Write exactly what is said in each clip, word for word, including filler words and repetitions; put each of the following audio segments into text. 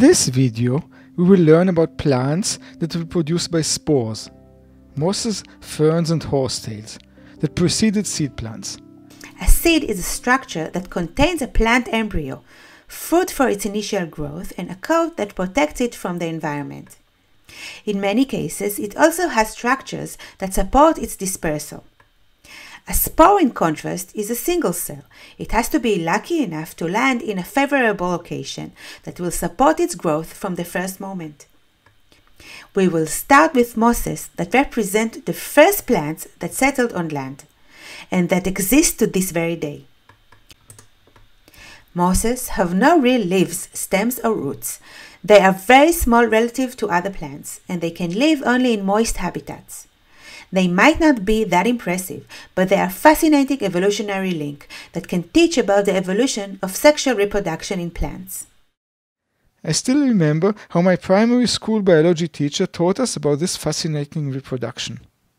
In this video, we will learn about plants that were produced by spores, mosses, ferns and horsetails, that preceded seed plants. A seed is a structure that contains a plant embryo, food for its initial growth, and a coat that protects it from the environment. In many cases, it also has structures that support its dispersal. A spore, in contrast, is a single cell. It has to be lucky enough to land in a favorable location that will support its growth from the first moment. We will start with mosses that represent the first plants that settled on land, and that exist to this very day. Mosses have no real leaves, stems or roots. They are very small relative to other plants, and they can live only in moist habitats. They might not be that impressive, but they are a fascinating evolutionary link that can teach about the evolution of sexual reproduction in plants. I still remember how my primary school biology teacher taught us about this fascinating reproduction.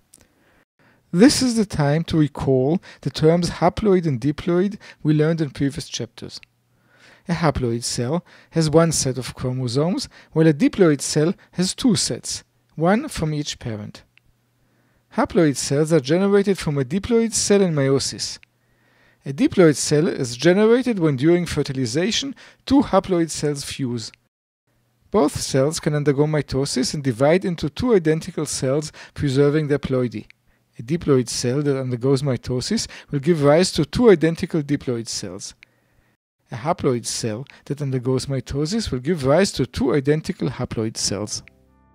This is the time to recall the terms haploid and diploid we learned in previous chapters. A haploid cell has one set of chromosomes, while a diploid cell has two sets, one from each parent. Haploid cells are generated from a diploid cell in meiosis. A diploid cell is generated when during fertilization two haploid cells fuse. Both cells can undergo mitosis and divide into two identical cells, preserving their ploidy. A diploid cell that undergoes mitosis will give rise to two identical diploid cells. A haploid cell that undergoes mitosis will give rise to two identical haploid cells.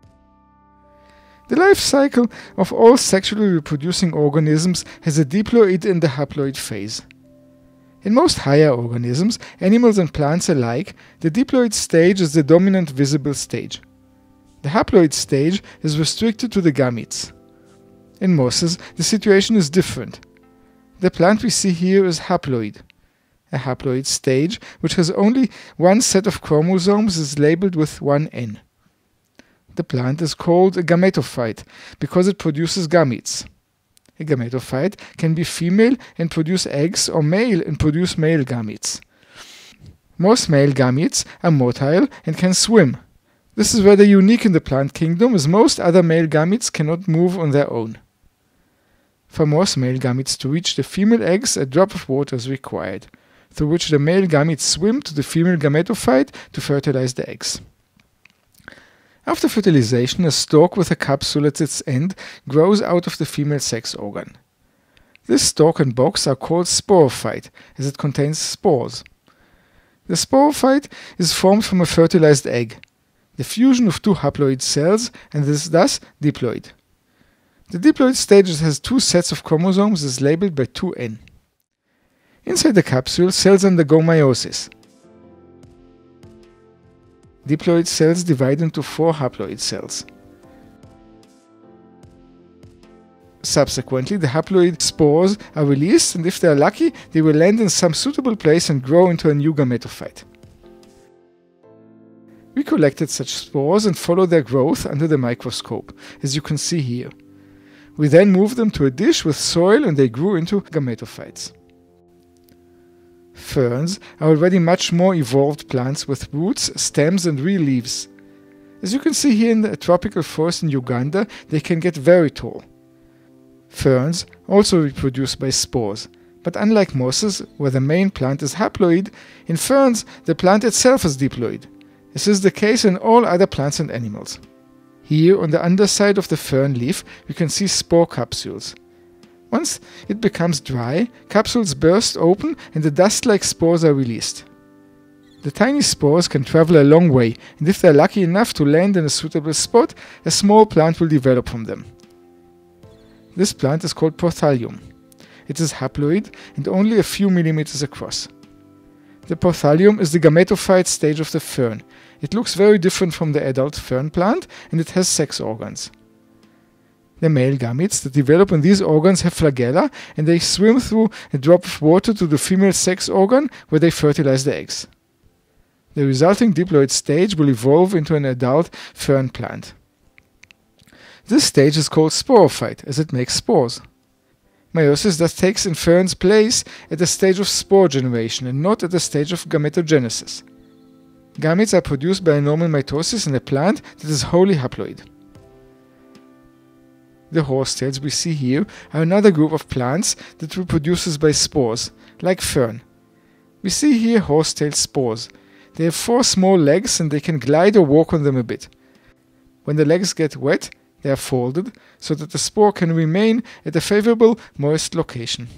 The life cycle of all sexually reproducing organisms has a diploid and a haploid phase. In most higher organisms, animals and plants alike, the diploid stage is the dominant visible stage. The haploid stage is restricted to the gametes. In mosses, the situation is different. The plant we see here is haploid. A haploid stage, which has only one set of chromosomes, is labeled with one N. The plant is called a gametophyte because it produces gametes. A gametophyte can be female and produce eggs, or male and produce male gametes. Most male gametes are motile and can swim. This is rather unique in the plant kingdom, as most other male gametes cannot move on their own. For most male gametes to reach the female eggs, a drop of water is required, through which the male gametes swim to the female gametophyte to fertilize the eggs. After fertilization, a stalk with a capsule at its end grows out of the female sex organ. This stalk and box are called sporophyte, as it contains spores. The sporophyte is formed from a fertilized egg, the fusion of two haploid cells, and is thus diploid. The diploid stage has two sets of chromosomes is labeled by two N. Inside the capsule, cells undergo meiosis. Diploid cells divide into four haploid cells. Subsequently, the haploid spores are released, and if they are lucky, they will land in some suitable place and grow into a new gametophyte. We collected such spores and followed their growth under the microscope, as you can see here. We then moved them to a dish with soil and they grew into gametophytes. Ferns are already much more evolved plants with roots, stems and real leaves. As you can see here in the tropical forest in Uganda, they can get very tall. Ferns also reproduce by spores, but unlike mosses, where the main plant is haploid, in ferns the plant itself is diploid. This is the case in all other plants and animals. Here on the underside of the fern leaf we can see spore capsules. Once it becomes dry, capsules burst open and the dust-like spores are released. The tiny spores can travel a long way, and if they are lucky enough to land in a suitable spot, a small plant will develop from them. This plant is called prothállium. It is haploid and only a few millimeters across. The prothállium is the gametophyte stage of the fern. It looks very different from the adult fern plant, and it has sex organs. The male gametes that develop in these organs have flagella, and they swim through a drop of water to the female sex organ where they fertilize the eggs. The resulting diploid stage will evolve into an adult fern plant. This stage is called sporophyte, as it makes spores. Meiosis thus takes in ferns place at the stage of spore generation and not at the stage of gametogenesis. Gametes are produced by a normal mitosis in a plant that is wholly haploid. The horsetails we see here are another group of plants that reproduces by spores, like fern. We see here horsetail spores. They have four small legs and they can glide or walk on them a bit. When the legs get wet, they are folded so that the spore can remain at a favorable, moist location.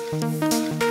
you.